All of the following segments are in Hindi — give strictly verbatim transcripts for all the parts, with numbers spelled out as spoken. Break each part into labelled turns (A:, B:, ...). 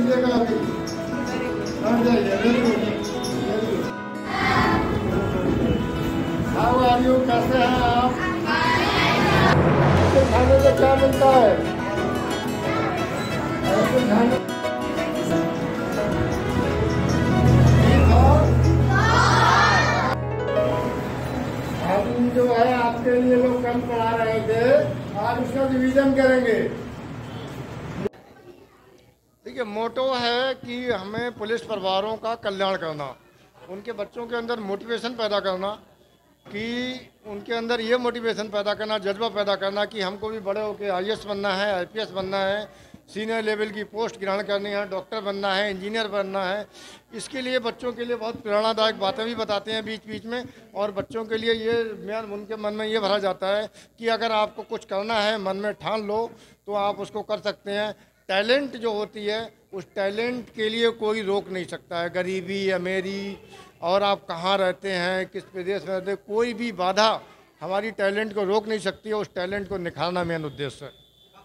A: लीजिएगा अभी, बैठ जाइए। Very good, very good. How are you, कैसे हैं आप? ऐसे खाने से क्या मिलता है? ऐसे खाने हम जो है आपके लिए लोग कल पढ़ा रहे थे, आज उसका रिवीजन करेंगे। देखिए, मोटो है कि हमें पुलिस परिवारों का कल्याण करना, उनके बच्चों के अंदर मोटिवेशन पैदा करना, कि उनके अंदर ये मोटिवेशन पैदा करना, जज्बा पैदा करना कि हमको भी बड़े होकर आई ए एस बनना है, आई पी एस बनना है, सीनियर लेवल की पोस्ट ग्रहण करनी है, डॉक्टर बनना है, इंजीनियर बनना है। इसके लिए बच्चों के लिए बहुत प्रेरणादायक बातें भी बताते हैं बीच बीच में, और बच्चों के लिए ये उनके मन में ये भरा जाता है कि अगर आपको कुछ करना है, मन में ठान लो तो आप उसको कर सकते हैं। टैलेंट जो होती है, उस टैलेंट के लिए कोई रोक नहीं सकता है। गरीबी, अमीरी, और आप कहाँ रहते हैं, किस प्रदेश में रहते हैं, कोई भी बाधा हमारी टैलेंट को रोक नहीं सकती है। उस टैलेंट को निखारना मेन उद्देश्य है।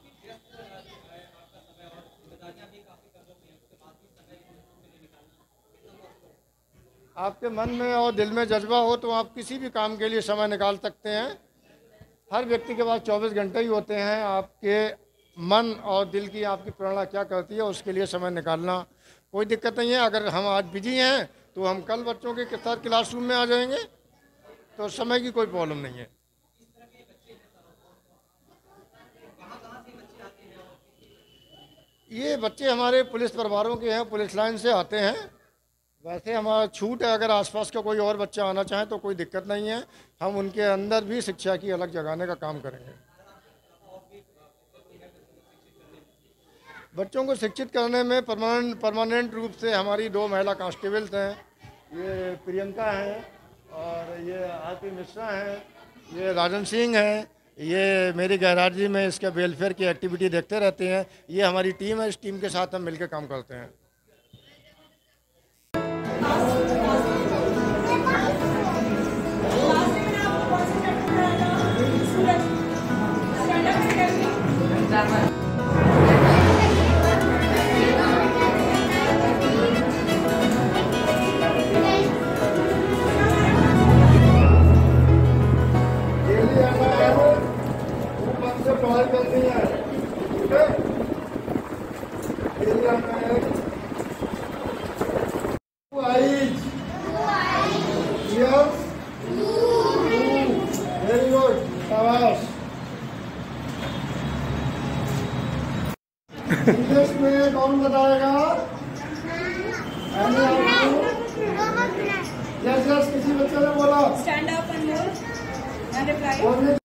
A: आपके मन में और दिल में जज्बा हो तो आप किसी भी काम के लिए समय निकाल सकते हैं। हर व्यक्ति के पास चौबीस घंटे ही होते हैं। आपके मन और दिल की आपकी प्रेरणा क्या करती है, उसके लिए समय निकालना कोई दिक्कत नहीं है। अगर हम आज बिजी हैं तो हम कल बच्चों के साथ क्लासरूम में आ जाएंगे, तो समय की कोई प्रॉब्लम नहीं है। ये बच्चे हमारे पुलिस परिवारों के हैं, पुलिस लाइन से आते हैं। वैसे हमारा छूट है, अगर आसपास का कोई और बच्चा आना चाहे तो कोई दिक्कत नहीं है। हम उनके अंदर भी शिक्षा की अलग जगाने का काम करेंगे। बच्चों को शिक्षित करने में परमानेंट परमानेंट रूप से हमारी दो महिला कांस्टेबल्स हैं, ये प्रियंका हैं और ये आरती मिश्रा हैं, ये राजन सिंह हैं। ये मेरी गैराजी में इसके वेलफेयर की एक्टिविटी देखते रहते हैं। ये हमारी टीम है, इस टीम के साथ हम मिलकर काम करते हैं। पढ़ाई करनी है, ठीक है? वेरी गुड, शाबाश। इंग्लिश में कौन बताएगा? यस यस, किसी बच्चे ने बोला
B: stand up and move and reply.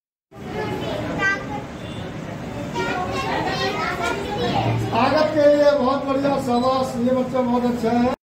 A: स्वागत के लिए बहुत बढ़िया, शाबाश, ये बच्चा बहुत अच्छा है।